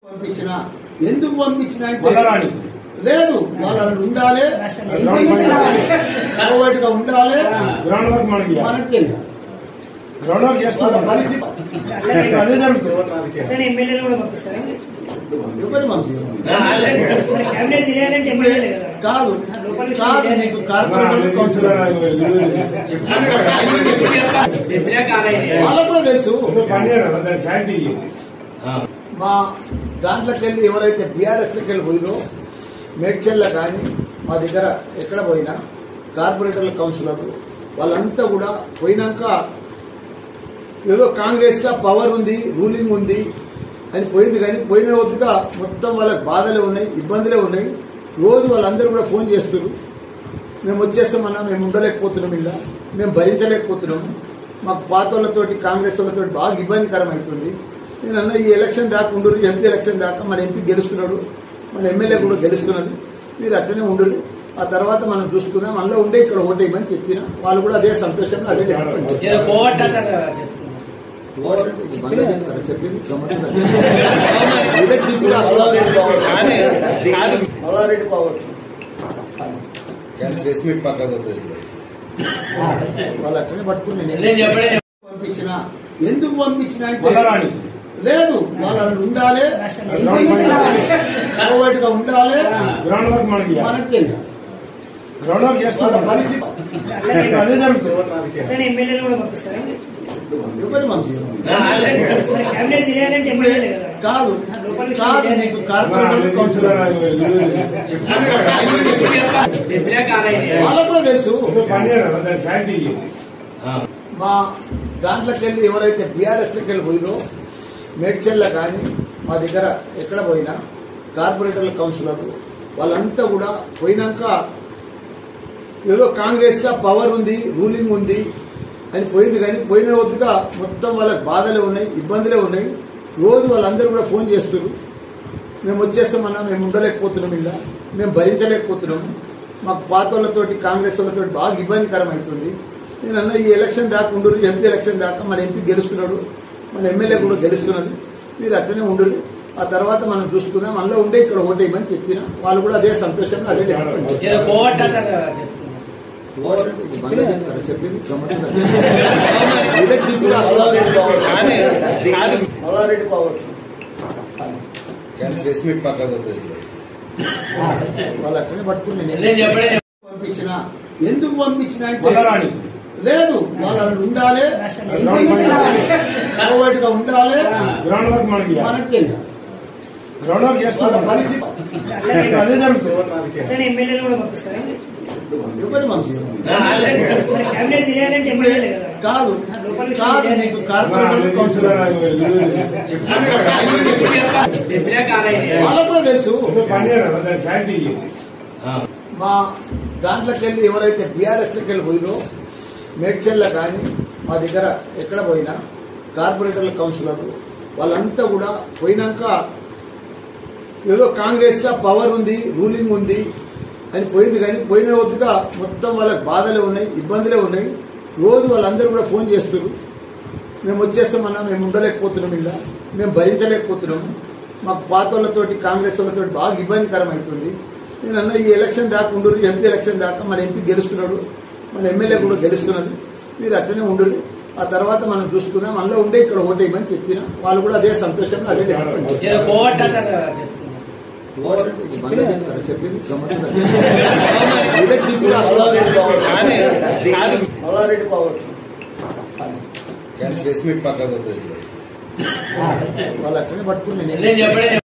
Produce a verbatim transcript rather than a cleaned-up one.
పంపించిన ఎందుకు పంపించిన అంటే లేదు వాళ్ళు ఉండాలి కోవైట్ గా ఉండాలి మనకి కాదు కాదు నీకు కార్పొరేటర్ వాళ్ళకు కూడా తెలుసు. మా దాంట్లోకి వెళ్ళి ఎవరైతే బీఆర్ఎస్ లోకి వెళ్ళి పోయినో మేడ్చల్లో కానీ మా దగ్గర ఎక్కడ పోయినా కార్పొరేటర్ల కౌన్సిలర్లు వాళ్ళంతా కూడా పోయినాక ఏదో కాంగ్రెస్ లో పవర్ ఉంది రూలింగ్ ఉంది అని పోయింది. కానీ పోయిన వద్దుగా మొత్తం వాళ్ళకి బాధలే ఉన్నాయి, ఇబ్బందులే ఉన్నాయి. రోజు వాళ్ళందరూ కూడా ఫోన్ చేస్తున్నారు, మేము వచ్చేస్తామన్నా, మేము ఉండలేకపోతున్నాం, ఇలా మేము భరించలేకపోతున్నాము, మాకు పాత వాళ్ళతోటి కాంగ్రెస్ వాళ్ళతో బాగా ఇబ్బందికరం అవుతుంది. నేను అన్న ఈ ఎలక్షన్ దాకా ఉండరు, ఎంపీ ఎలక్షన్ దాకా మన ఎంపీ గెలుస్తున్నాడు, మన ఎమ్మెల్యే కూడా గెలుస్తున్నది, మీరు అట్లనే ఉండరు, ఆ తర్వాత మనం చూసుకుందాం, అందులో ఉండే ఇక్కడ ఓటేయమని చెప్పిన. వాళ్ళు కూడా అదే సంతోషంగా అదే చెప్పింది. వాళ్ళు అట్లనే పట్టుకుని పంపించిన ఎందుకు పంపించిన అంటే లేదు వాళ్ళు ఉండాలి కోవైట్ గా ఉండాలి మనకి కాదు కాదు నీకు కార్పొరేటర్ వాళ్ళకు కూడా తెలుసు. మా దాంట్లోకి వెళ్ళి ఎవరైతే బీఆర్ఎస్ లోకి వెళ్ళి పోయినో మేడ్చల్లో కానీ మా దగ్గర ఎక్కడ పోయినా కార్పొరేటర్ల కౌన్సిలర్లు వాళ్ళంతా కూడా పోయినాక ఏదో కాంగ్రెస్ లో పవర్ ఉంది రూలింగ్ ఉంది అని పోయింది. కానీ పోయిన వద్దుగా మొత్తం వాళ్ళకి బాధలే ఉన్నాయి, ఇబ్బందులే ఉన్నాయి. రోజు వాళ్ళందరూ కూడా ఫోన్ చేస్తున్నారు, మేము వచ్చేస్తామన్నా, మేము ఉండలేకపోతున్నాం, ఇలా మేము భరించలేకపోతున్నాము, మాకు పాత వాళ్ళతోటి కాంగ్రెస్ వాళ్ళతో బాగా ఇబ్బందికరం అవుతుంది. నేను అన్న ఈ ఎలక్షన్ దాకా ఉండరు, ఎంపీ ఎలక్షన్ దాకా మన ఎంపీ గెలుస్తున్నాడు, మన ఎమ్మెల్యే కూడా గెలుస్తున్నది, మీరు అట్లనే ఉండరు, ఆ తర్వాత మనం చూసుకుందాం, అందులో ఉండే ఇక్కడ ఓటేయమని చెప్పిన. వాళ్ళు కూడా అదే సంతోషంగా అదే చెప్పింది. వాళ్ళు అట్లనే పట్టుకుని పంపించిన ఎందుకు పంపించిన అంటే లేదు వాళ్ళు ఉండాలి కోవైట్ గా ఉండాలి మనకి కాదు కాదు నీకు కార్పొరేటర్ వాళ్ళకు కూడా తెలుసు. మా దాంట్లోకి వెళ్ళి ఎవరైతే బీఆర్ఎస్ లోకి వెళ్ళి పోయినో మేడ్చల్లో కానీ మా దగ్గర ఎక్కడ పోయినా కార్పొరేటర్ల కౌన్సిలర్లు వాళ్ళంతా కూడా పోయినాక ఏదో కాంగ్రెస్ లో పవర్ ఉంది రూలింగ్ ఉంది అని పోయింది. కానీ పోయిన వద్దుగా మొత్తం వాళ్ళకి బాధలే ఉన్నాయి, ఇబ్బందులే ఉన్నాయి. రోజు వాళ్ళందరూ కూడా ఫోన్ చేస్తున్నారు, మేము వచ్చేస్తామన్నా, మేము ఉండలేకపోతున్నాం, ఇలా మేము భరించలేకపోతున్నాము, మాకు పాత వాళ్ళతోటి కాంగ్రెస్ వాళ్ళతో బాగా ఇబ్బందికరం అవుతుంది. నేను అన్న ఈ ఎలక్షన్ దాకా ఉండరు, ఎంపీ ఎలక్షన్ దాకా మన ఎంపీ గెలుస్తున్నాడు, మన ఎమ్మెల్యే కూడా గెలుస్తున్నది, మీరు అట్లనే ఉండరు, ఆ తర్వాత మనం చూసుకుందాం, అందులో ఉండే ఇక్కడ ఓటేయమని చెప్పిన. వాళ్ళు కూడా అదే సంతోషంగా అదే చెప్పింది. వాళ్ళు అట్లనే పట్టుకుని